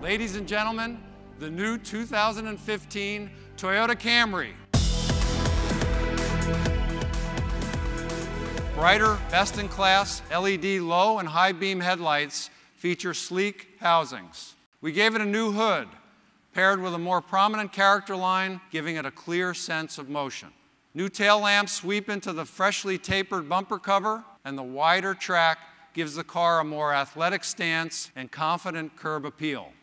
Ladies and gentlemen, the new 2015 Toyota Camry. Brighter, best-in-class LED low and high beam headlights feature sleek housings. We gave it a new hood, paired with a more prominent character line, giving it a clear sense of motion. New tail lamps sweep into the freshly tapered bumper cover, and the wider track gives the car a more athletic stance and confident curb appeal.